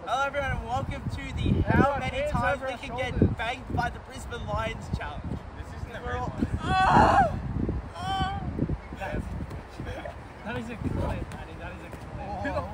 Hello everyone and welcome to the how many times we can get banged by the Brisbane Lions challenge. This isn't a We're all... That is a clip, Manny. That is a clip. Oh.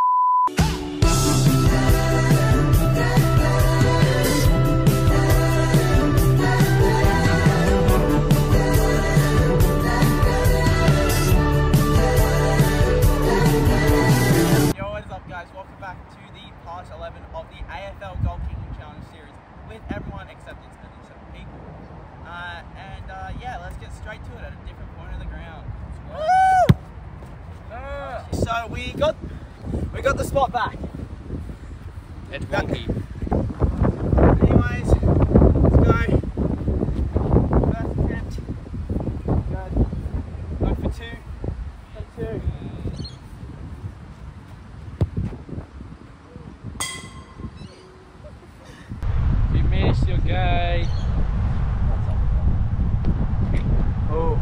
Yo, what is up guys? Welcome back to the part 11 of the AFL Goal Kicking Challenge series with everyone except it's 7 people. Yeah, let's get straight to it at a different point of the ground. Woo! So we got the spot back. It's wonky. Anyways, let's go. First attempt. Go for two. Take two. If you miss, you're gay. Oh.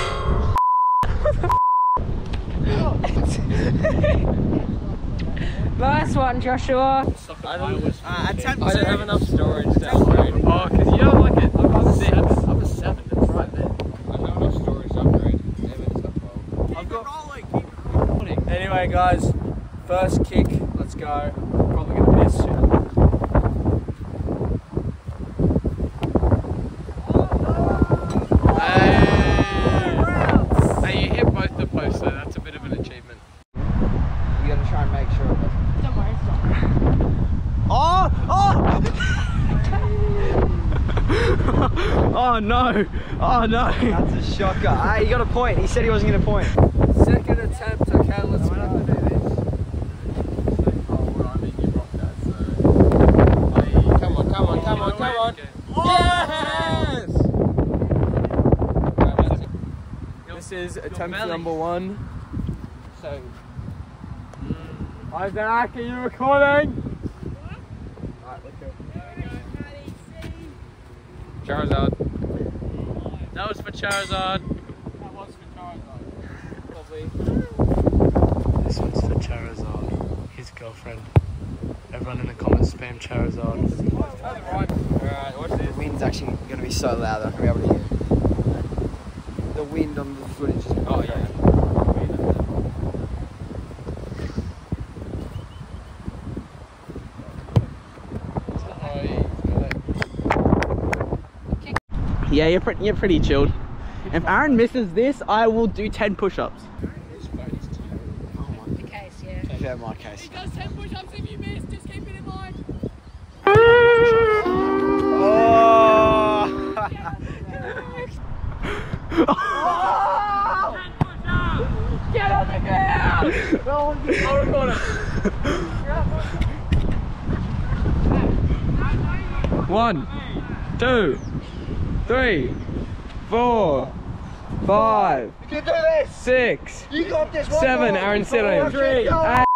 Nice one, Joshua. I don't Attempt have enough storage down there. Oh, because you don't like it. I'm a 6. I'm a 7. It's right there. I don't have enough storage to upgrade. Evan's got 12. I've got rolling. Anyway, guys, first kick. Let's go. Probably gonna miss soon. Hey, you hit both the posts, so that's a bit of an achievement. You gotta try and make sure it doesn't. Don't worry, it's not. Oh no! Oh no! That's a shocker. Hey, he got a point. He said he wasn't gonna point. Second attempt, okay, let's go. Come on. Yes! This is attempt number 1. So, Isaac, are you recording? Charizard. That was for Charizard. That was for Charizard. Probably. This one's for Charizard, his girlfriend. Everyone in the comments spam Charizard. Alright, watch The this. wind's actually gonna be so loud I'm gonna be able to hear. The wind on the footage is Oh, yeah. Yeah, you're pretty chilled. If Aaron misses this, I will do 10 push-ups. The case, yeah. Yeah, my case. He does 10 push-ups if you miss, just keep it in mind. Get on the ground! I'll record it. 1, 2, 3, 4, 5, You can do this! 6, You got this! 7, Aaron said it. 3,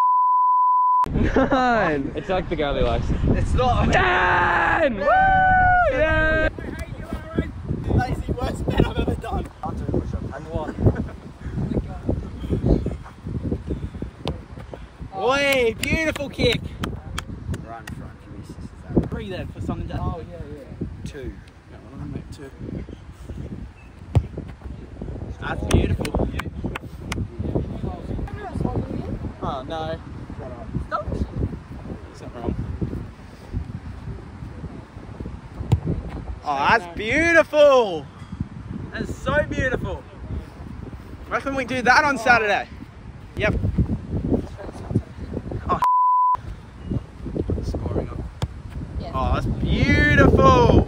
9. It's like the girly likes it. It's not. 10! Woo! Yeah! That is the worst bet I've ever done. I'll do a push-up. And one. Oi, beautiful kick. Right in front. If you miss this, is that 3 then for Sun and Dad. Oh, yeah. 2. Yeah, well, I'll make 2. That's beautiful. Oh, no. Stop. Something wrong. Oh, that's beautiful. That's so beautiful. Reckon we do that on Saturday. Yep. Oh, scoring up. Yeah. Oh, that's beautiful.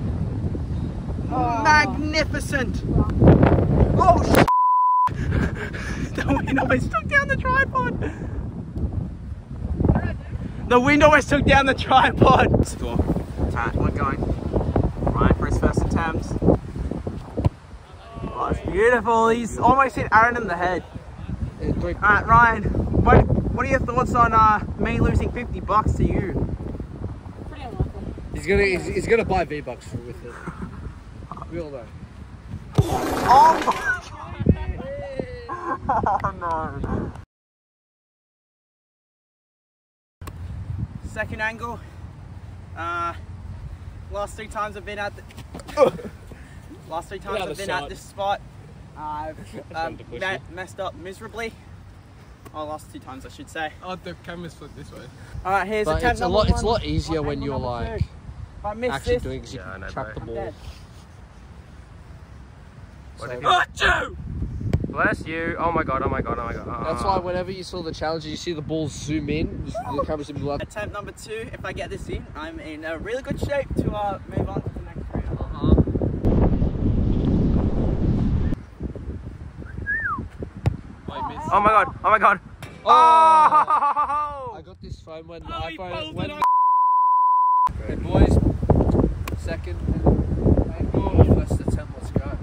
Magnificent. Oh, the wind almost took down the tripod. The wind almost took down the tripod. Score. Alright, we're going. Ryan for his first attempt. Oh, it's beautiful. He's almost hit Aaron in the head. Alright, Ryan, what are your thoughts on me losing $50 to you? Pretty unlikely. He's gonna buy V-Bucks with it. We all know. Oh my God. Oh no. second angle. Last 3 times I've been at the this spot, I've messed up miserably. Oh, last 2 times I should say. Oh, the camera's flipped this way. Alright, here's But attempt it's a number lot. 1. It's a lot easier when Angle you're number like 2. If I miss actually this, doing because you Yeah, I can know, track the I'm ball. dead. Bless you. Oh my god, oh my god, oh my god. That's why whenever you saw the challenges, you see the ball zoom in. The camera's gonna be like. Attempt number 2, if I get this in, I'm in a really good shape to move on to the next round. Oh my god, oh my god. Oh! Oh! I got this phone when the he iPhone. pulled When it okay, boys. Second and first attempt. Let's go.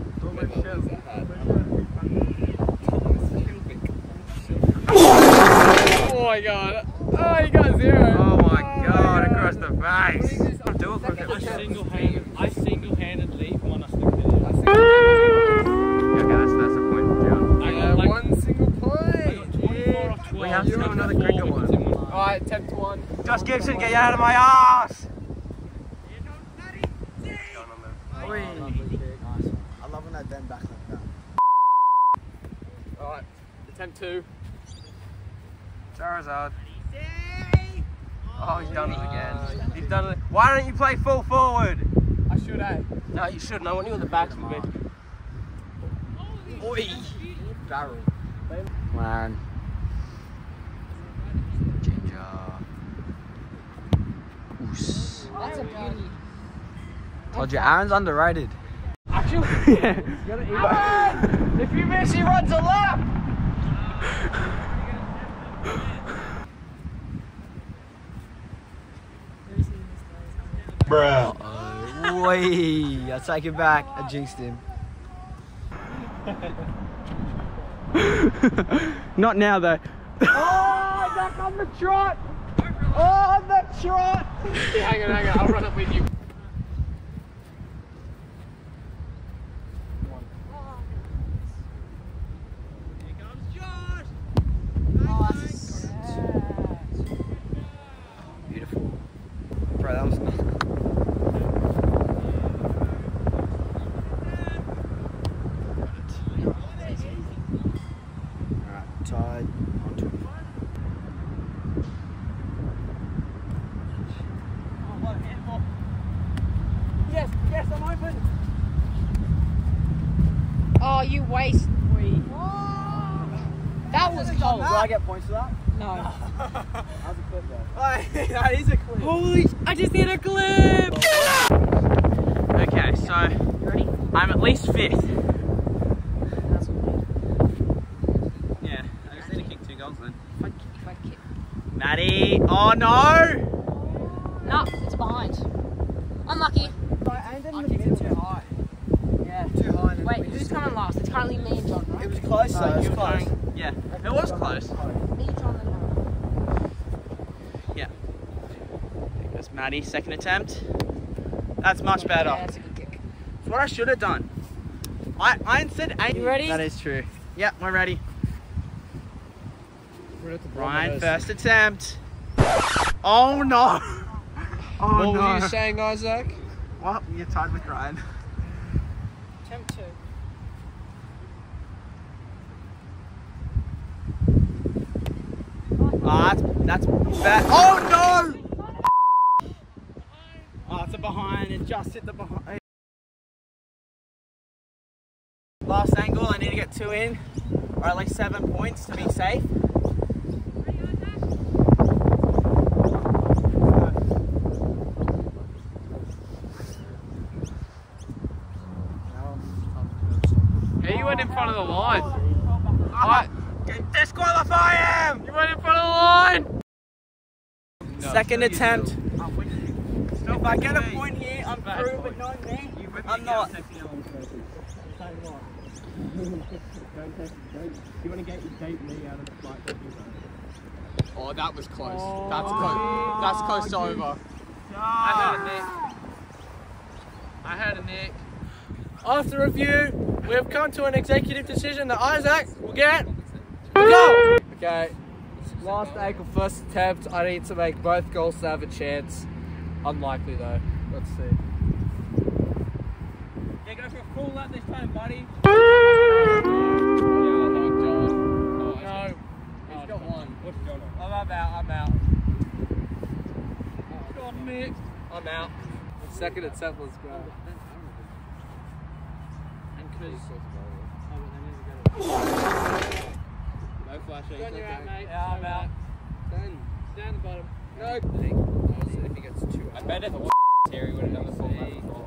Oh my god. Oh, you got 0. Oh my god, across the face. Do it quicker. I single-handedly won us the game. Okay, that's a point, John. I got like 1 single point. 24 of 12. We have to do another cricket one. Alright, attempt 1. Josh Gibson, get you out of my ass! I love when I bend back like that. Alright, attempt 2. Charizard. Oh, he's done it again. He's done it. Why don't you play full forward? I should, eh? No, you shouldn't. I want you on the backs with me. Oi! Barrel. Man. Ginger. That's a beauty. Told you, Aaron's underrated. Actually, If you miss, he runs a lap! Bruh. Oi, I take it back. I jinxed him. Not now though. oh, back on the trot. Oh, the trot. Hang on, I'll run up with you. Beautiful. Bro, that was nothing. Alright, tied on 20. Yes, yes, I'm open. Oh, you waste. That was cold. Do I get points for that? No. That was a clip though. That is a clip. Holy! I just hit a clip. Okay, so Ready? I'm at least 5th. That's what Yeah, I just need to kick 2 goals then. if I kick. Maddie, oh no! No, it's behind. Unlucky. I kicked it too high. Yeah. Too high. Wait, who's coming last? It's currently me and John, right? It was close though. It was You were close. going- Yeah, it was close. Me, John, and Noah. Yeah. There goes Maddie, second attempt. That's much better. Yeah, that's a good kick. That's what I should have done. I said 8. You ready? That is true. Yeah, we're ready. Ryan, first attempt. Oh no! Oh What no! were you saying, Isaac? What? You're tied with Ryan. Attempt 2. Ah, that's bad. Oh no! Oh, it's a behind. It just hit the behind. Last angle. I need to get 2 in, or at least 7 points to be safe. Hey, you went in front of the line. Disqualify him! You went in front of the line! Second attempt. If I get a point here, I'm through, but not me. I'm not. Oh, that was close. That's close. That's close to over. I had a nick. After review, we have come to an executive decision that Isaac will get the goal. Okay, Last ankle, first attempt. I need to make both goals to have a chance. Unlikely though. Let's see. Yeah, go for a full lap this time, buddy. No. He's got one. What's John on? I'm out. God, Nick. I'm out. Second attempt, let's go. No flashing. You're out, mate. Yeah, I'm out. Down the bottom. No. I think it's 2 I bet if it was Terry would have done the full lap before.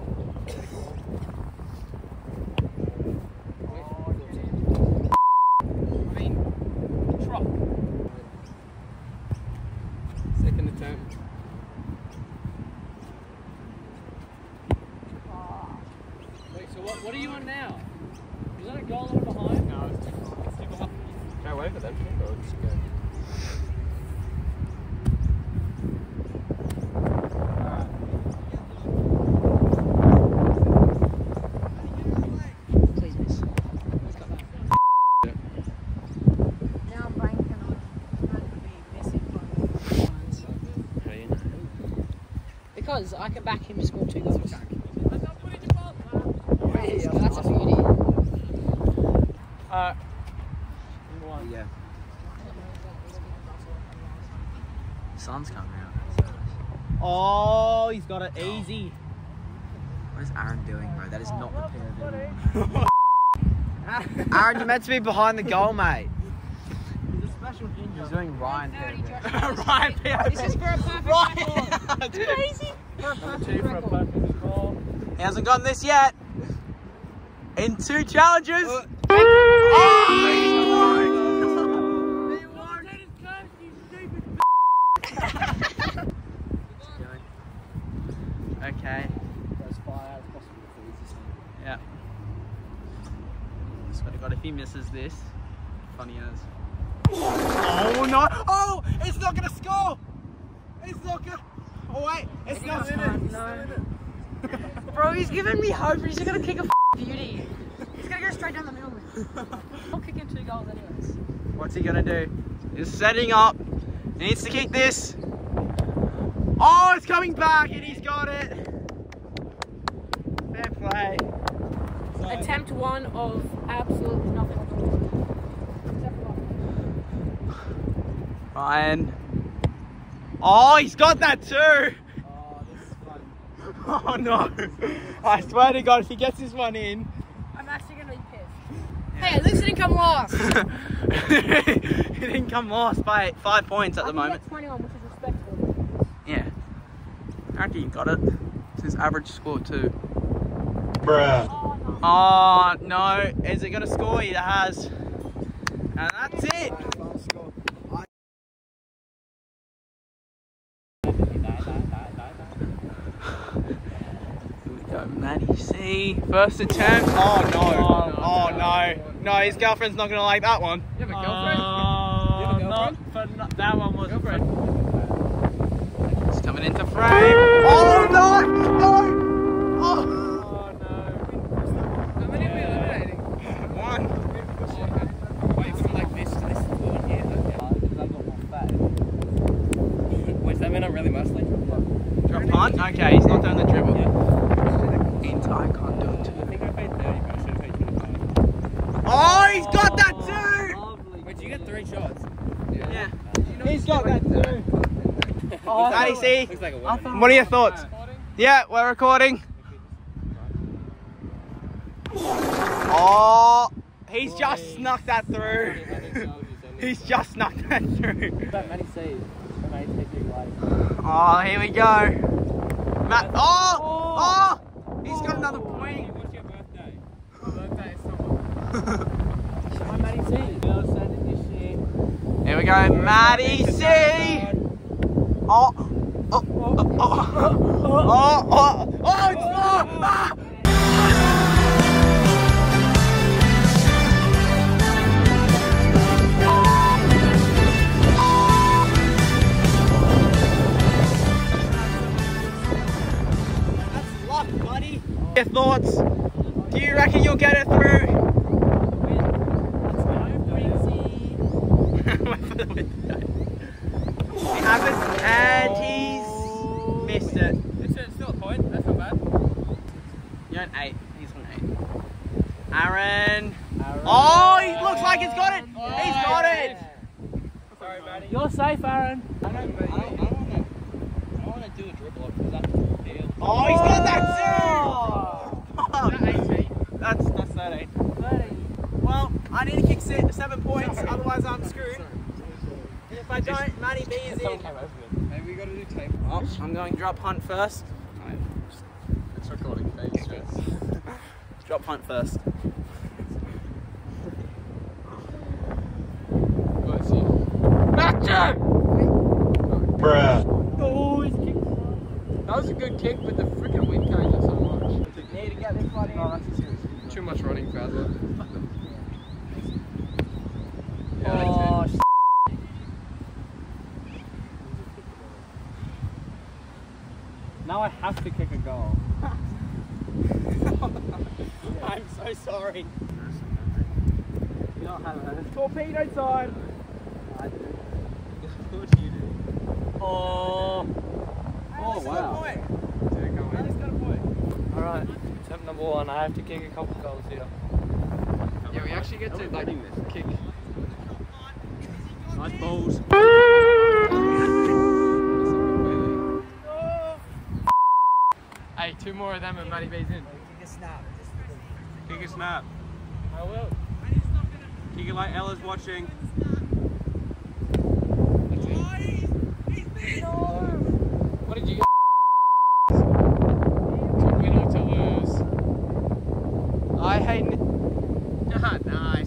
Second attempt. Wait, so what are you on now? Is that a goal line behind? No, it's too far. It's too far. Can I wait for them to go? Just go. Please miss. Now I'm banking on missing ones. How do you know? Because I can back him to score 2 goals. Yeah, That's a beauty. Yeah. Sun's coming out. Oh, he's got it easy. What is Aaron doing, bro? That is not the pair of Aaron, you're meant to be behind the goal, mate. He's a special ginger. He's doing Ryan POV. Ryan This is for a perfect record. Too easy. For a perfect record. He hasn't gotten this yet. In 2 challenges. Okay. as far out as possible for easy. Yeah. Just got a few misses this. Funny as. Oh no! Oh! It's not gonna score! It's not gonna. Oh wait! It's not in it! No. Bro, he's giving me hope. He's gonna kick a beauty. He's gonna go straight down the middle. I'll kick in 2 goals anyways. What's he gonna do? He's setting up. He needs to kick this. Oh, it's coming back and he's got it. Fair play. Attempt 1 of absolutely nothing. Ryan. Oh, he's got that too. Oh, this is fun. Oh no. I swear to God, if he gets this one in. I'm actually gonna be pissed. Hey, at least it didn't come last. He didn't come last by 5 points at the moment. 21, which is respectable. Yeah. I reckon he got it. It's his average score too. Bruh. Oh no. Is it going to score? It has. And that's it. Here we go, Matty C. First attempt. Oh no. Oh no. No, his girlfriend's not going to like that one. You have a girlfriend? You have a girlfriend? That one was It's coming into frame. Oh no! No! Oh, How many are we eliminating? one. Wait from like this to this one here. Because I've got more fat. Wait, does that mean I'm really muscly? Drop punt? Okay, he's not doing the dribble. Into, I can't do it I too. think I paid 30, but I should have paid 25. Oh, he's got that too! Wait, did you get 3 shots? Yeah. He's got that too. Oh, Matty C, Looks like a winner. what are your thoughts? Yeah, we're recording. Oh, he's just snuck that through. He's just snuck that through. Matty C. Matty C big like. Oh, here we go. Matt. Oh! He's got another point. What's your birthday? My birthday is I'm Matty C. Girls said it this year. Here we go, Matty C. Oh, it's more! Ah! That's luck, buddy. Your thoughts? Do you reckon you'll get it through? Wait for the win. And he's missed it. It's still a point. That's not bad. You're an 8. He's an 8. Aaron. Oh, he looks like he's got it. He's got it. Sorry, Matty. You're safe, Aaron. I don't want to do a dribble because that's deal. Oh, he's got that too. That's 13. Well, I need to kick 7 points, otherwise I'm screwed. And if I don't, Matty B is in. Maybe we got to do tape. Oh, I'm going drop punt first. It's recording phase stress. Drop punt first. Bruh. Oh, he's kicked. That was a good kick, but the freaking wind carries it so much. Need to get this one in. Too much running, Bradley. Oh, now I have to kick a goal. I'm so sorry. You don't have it. Torpedo time. Oh. Oh, wow. Matty's got a point. Alright, attempt number 1. I have to kick a couple goals here. Yeah, we actually get to like kick. Nice balls. Hey, 2 more of them and Matty B's in. Kick a snap. Kick a snap. I will. Kick it like Ella's watching. What did you get? To win or to lose? I hate it. Ah, nice.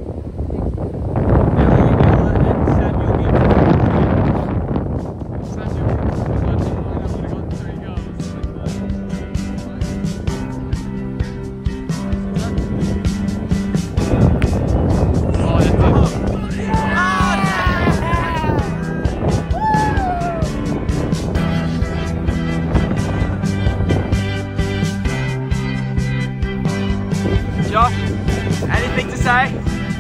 Josh, anything to say?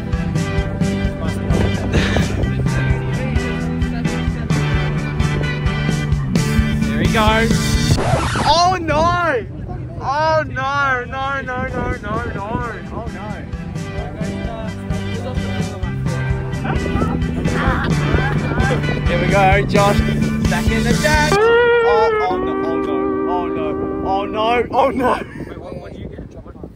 There he goes. Oh no! Oh no, no, no, no, no, no. Oh no. Here we go, Josh. Back in the deck. Oh no, oh no, oh no, oh no, oh no. What did you get?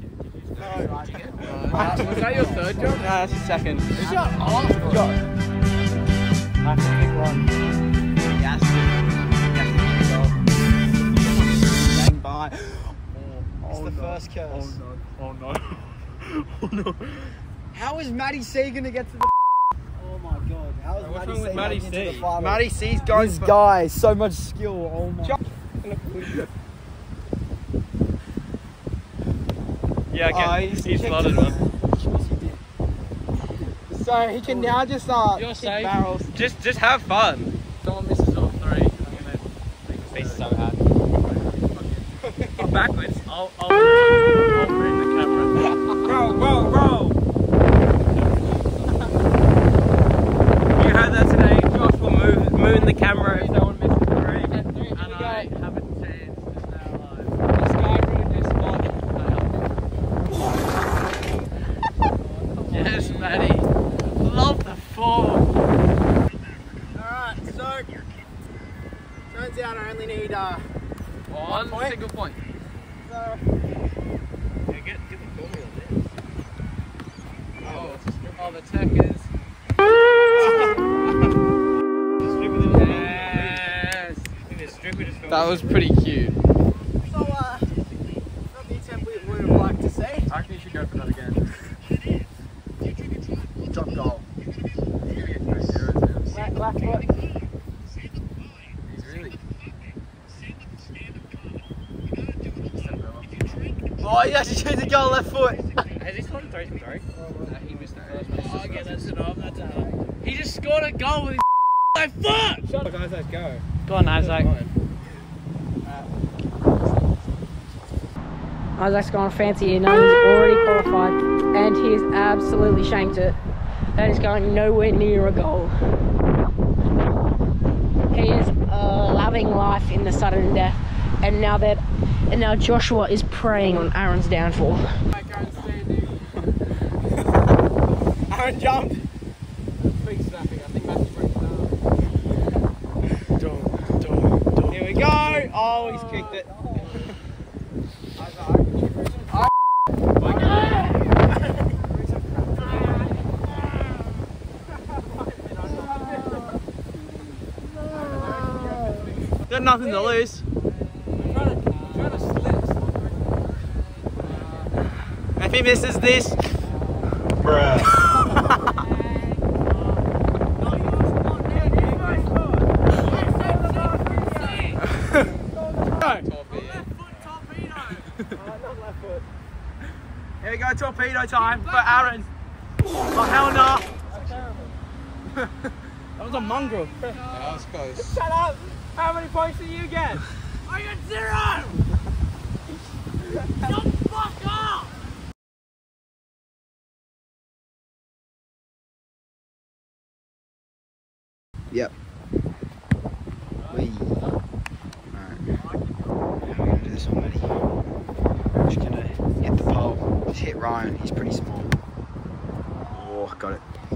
Was that your third job? No, that's your second. Shut up! I have to pick one. Yes. Bang by. It's the first curse. Oh no. Oh no. How is Matty C going to get to the... Oh my god. How is What's Matty wrong C with Matty making it to the C? final? Matty C's going This for... guy, so much skill. Oh my. Yeah, okay. he's He's kicked flooded it. one. So he can now just You're kick safe. barrels. Just have fun. Someone misses all 3. I'm gonna Be so happy. I'm backwards. I'll bring the camera. Roll, roll, roll. You heard that today. Josh will moon the camera if no one misses the 3. And I have a chance to stay alive. This guy ruined this spot. Yes, Matty. Love the form. Alright, so turns out I only need One single point. so Get the formula Oh, the tech is. Yes. That was pretty cute. so not the attempt we would have liked to see. I reckon you should go for that again. Top goal. Left foot. He's really. Oh, he actually chose to go left foot. Has he scored a 3 from 3? He missed that. Oh, okay, that's enough. That's enough. He just scored a goal with his left foot. Shut up, guys, let's go. Go on, Isaac. Isaac's gone fancy here. No, he's already qualified, and he has absolutely shanked it. That is going nowhere near a goal. He is loving life in the sudden death, and now Joshua is preying on Aaron's downfall. Aaron jumped. Big snapping. I think Matthew broke his arm. Here we go. Oh, he's kicked it. Got nothing to lose. If he misses this, bruh. Here we go, torpedo time for Aaron. Oh, hell no. That was a mongrel. Yeah, that was close. Shut up! How many points did you get? I got 0! Shut the fuck up! Yep. Wee. Alright. How are we gonna do this one, buddy? Just gonna hit the pole. Just hit Ryan. He's pretty small. Oh, got it.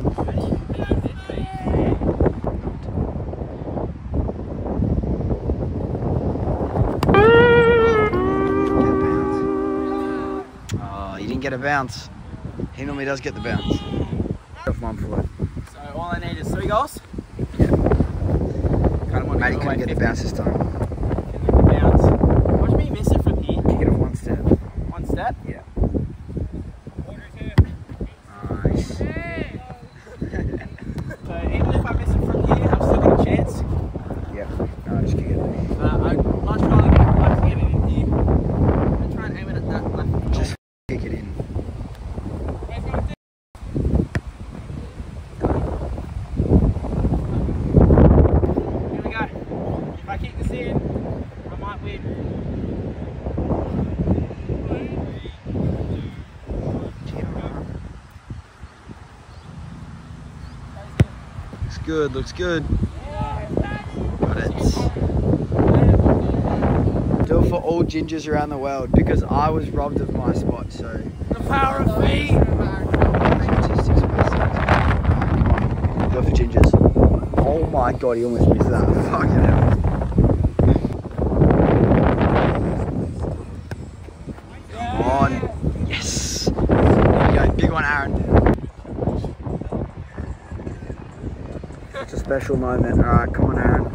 Get a bounce. He normally does get the bounce. Got 1 for it. So all I need is 3 goals. Yeah. Kind of Matty couldn't get the bounce this time. Bounce. Watch me miss it from here. Kick it off 1 step. 1 step. Yeah. Nice. So even if I miss it from here, I've still got a chance. Yeah. No, just kick it. I'd much rather like to get it in here. I'm trying to aim it at that left goal. Just kick it in. Here we go. If I kick this in, I might win. Looks good, looks good. Got it. Do it for all gingers around the world because I was robbed of my spot, so. The power of feet! Go for gingers. Oh my god, he almost missed that. Fucking hell. Come on. Yes. There you go. Big one, Aaron. It's a special moment. Alright, come on, Aaron.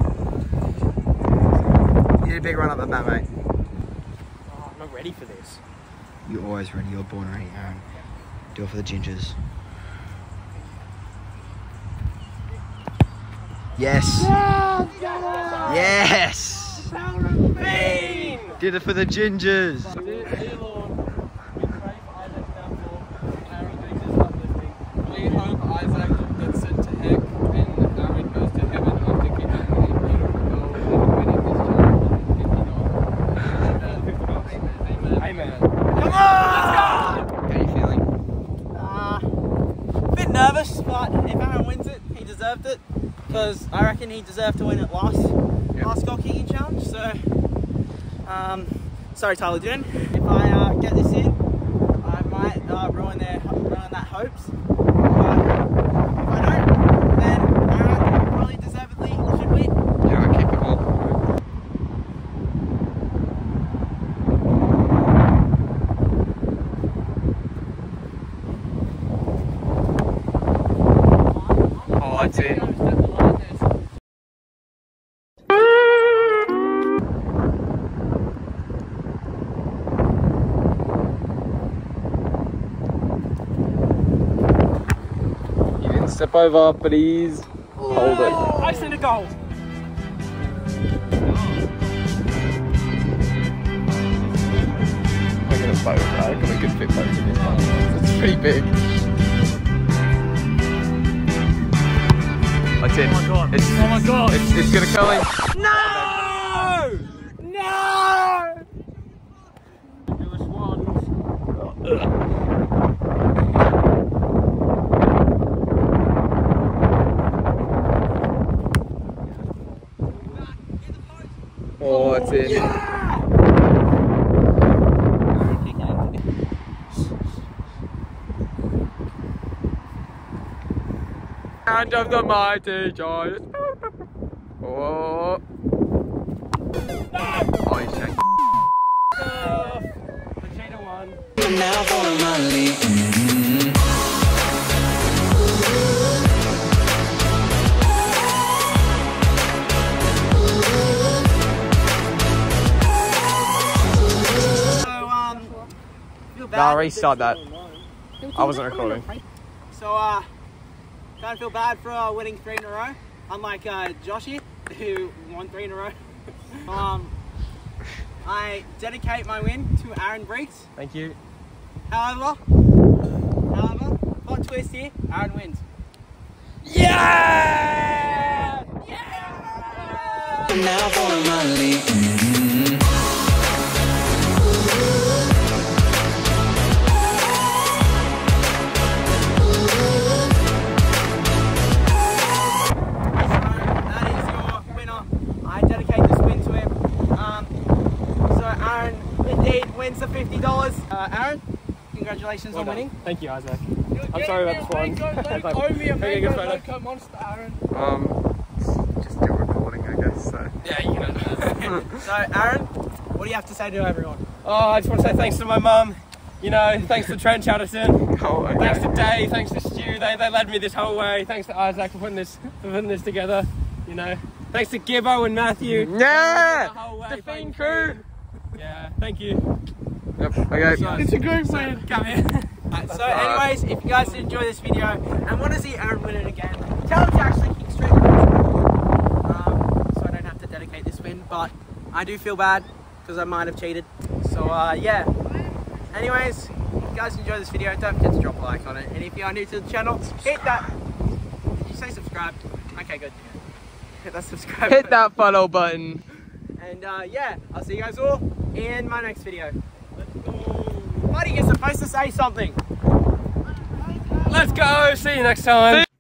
You need a big run up than that, mate. Oh, I'm not ready for this. You're always ready. You're born ready, Aaron. Do it for the gingers. Yes. Yes. Did it for the gingers. We hope Isaac gets sent to heck and Aaron goes to heaven after kicking a beautiful goal and winning this challenge. Amen. Come on! How are you feeling? A bit nervous, but if Aaron wins it, he deserved it. Because I reckon he deserved to win it last goal kicking challenge. So, sorry Tyler Dune. If I get this in, I might ruin that hopes. But if I don't, then Aaron probably deservedly should win. Yeah, I keep it up. Oh, that's it. You didn't step over, but he's hold it. I sent a goal. I got a boat, right? I could fit both of his ones. It's pretty big. That's it. Oh my god. Oh my god. It's gonna come in. No! No! Oh, it's in. Hand of the mighty giant. Oh. Oh, he's shaking. Vegeta won. Now for my lead. Nah, restart that. I wasn't recording. So, kind of feel bad for winning 3 in a row, unlike Joshy, who won 3 in a row. I dedicate my win to Aaron Breeks. Thank you. However, plot twist here, Aaron wins. Yeah! Now for my lead. Wins the $50. Aaron, congratulations on winning. Thank you, Isaac. I'm sorry about this one. Owe me a mango monster, Aaron. Just still recording, I guess. So. Yeah, you can. So, Aaron, what do you have to say to everyone? Oh, I just want to say thanks to my mum. You know, thanks to Trent Chatterton. Oh, okay. Thanks to Dave. Thanks to Stu. They led me this whole way. Thanks to Isaac for putting this together. You know, thanks to Gibbo and Matthew. Yeah. The whole way. The Fiend crew. Yeah, thank you. Yep. Okay. It's a group plan. Come here. So anyways, if you guys did enjoy this video and want to see Aaron win it again, tell him to actually kick straight so I don't have to dedicate this win, but I do feel bad because I might have cheated. So yeah. Anyways, if you guys enjoy this video, don't forget to drop a like on it. And if you are new to the channel, hit that. Did you say subscribe? Okay, good. Hit that subscribe Hit that follow button. And yeah, I'll see you guys all in my next video. Buddy, you're supposed to say something. Let's go. See you next time.